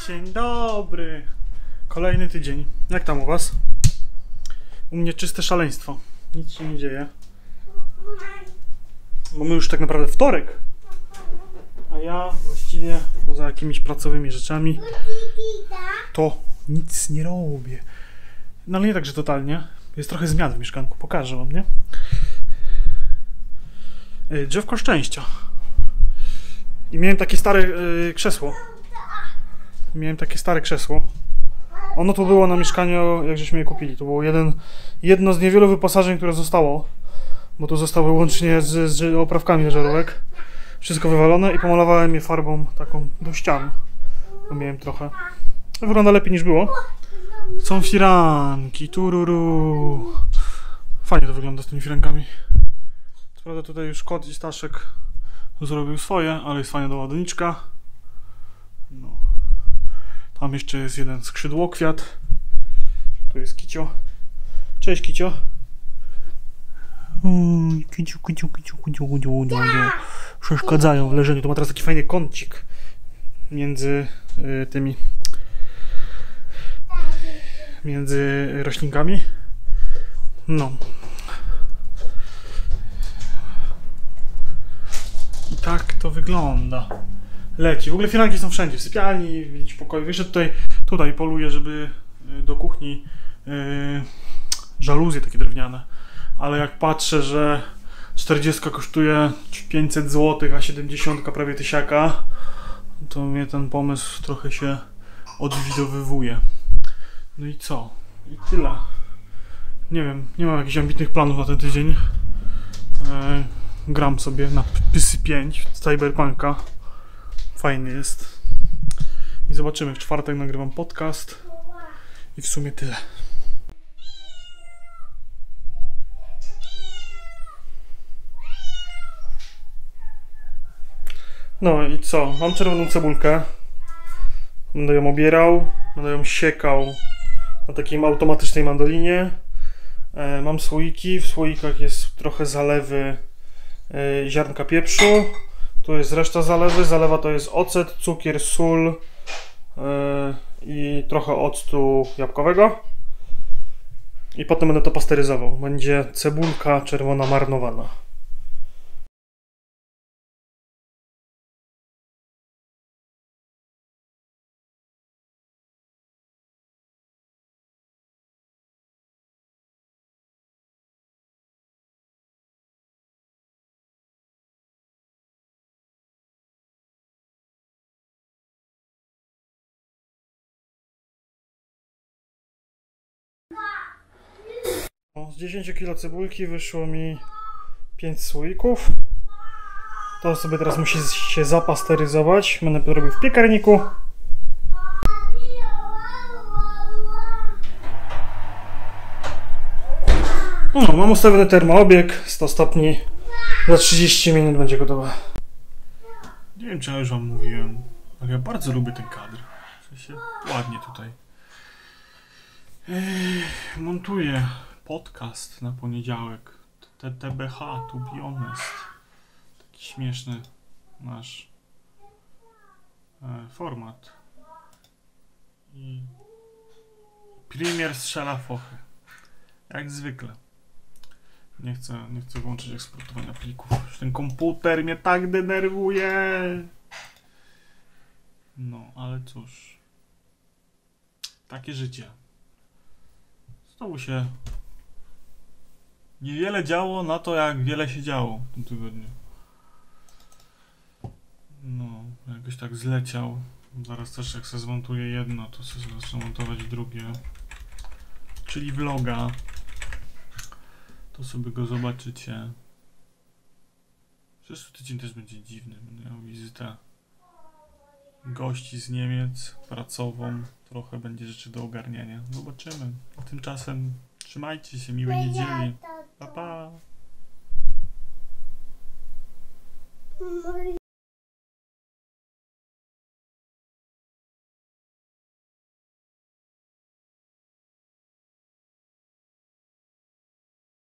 Dzień dobry. Kolejny tydzień. Jak tam u was? U mnie czyste szaleństwo. Nic się nie dzieje. Bo my już tak naprawdę wtorek. A ja właściwie poza jakimiś pracowymi rzeczami to nic nie robię. No ale nie tak, że totalnie. Jest trochę zmian w mieszkanku. Pokażę wam, nie? Drzewko szczęścia. I miałem takie stare krzesło. Ono tu było na mieszkaniu, jak żeśmy je kupili. To było jedno z niewielu wyposażeń, które zostało. Bo tu zostały łącznie z oprawkami do żarówek. Wszystko wywalone i pomalowałem je farbą taką do ścian. Bo miałem trochę. To wygląda lepiej niż było. Są firanki, tururu. Fajnie to wygląda z tymi firankami. Co prawda tutaj już kot i Staszek zrobił swoje, ale jest fajna doładowniczka. No. Tam jeszcze jest jeden skrzydłokwiat. Tu jest Kicio. Cześć Kicio. Kiciu. Przeszkadzają w leżeniu. To ma teraz taki fajny kącik między roślinkami. No. I tak to wygląda. Leci. W ogóle firanki są wszędzie. W sypialni, w pokoju. Wiesz, że tutaj poluję, żeby do kuchni żaluzje takie drewniane. Ale jak patrzę, że 40 kosztuje 500 zł, a 70 prawie tysiaka, to mnie ten pomysł trochę się odwidowywuje. No i co? I tyle. Nie wiem, nie mam jakichś ambitnych planów na ten tydzień. Gram sobie na PS5 Cyberpunka. Fajny jest. I zobaczymy. W czwartek nagrywam podcast. I w sumie tyle. No i co? Mam czerwoną cebulkę. Będę ją obierał. Będę ją siekał na takiej automatycznej mandolinie. Mam słoiki. W słoikach jest trochę zalewy ziarnka pieprzu. Tu jest reszta zalewy. Zalewa to jest ocet, cukier, sól i trochę octu jabłkowego. I potem będę to pasteryzował. Będzie cebulka czerwona marynowana. Z 10 kg cebulki wyszło mi 5 słoików. To sobie teraz musi się zapasteryzować. Będę to robił w piekarniku. No, mam ustawiony termoobieg 100 stopni. Za 30 minut będzie gotowe. Nie wiem, czy ja już wam mówiłem, ale ja bardzo lubię ten kadr. W sensie ładnie tutaj. Montuję podcast na poniedziałek. TBH, to be honest. Taki śmieszny nasz format. I premier strzela fochy. Jak zwykle. Nie chcę włączyć eksportowania plików. Już ten komputer mnie tak denerwuje. No, ale cóż. Takie życie. Znowu się niewiele działo na to, jak wiele się działo w tym tygodniu. No, jakoś tak zleciał. Zaraz też jak sobie zmontuję jedno, to sobie zacznę montować drugie. Czyli vloga. To sobie go zobaczycie. Przyszły tydzień też będzie dziwny. Będę miał wizytę gości z Niemiec, pracową. Trochę będzie rzeczy do ogarniania. Zobaczymy. A tymczasem trzymajcie się, miłej niedzieli. Pa, pa.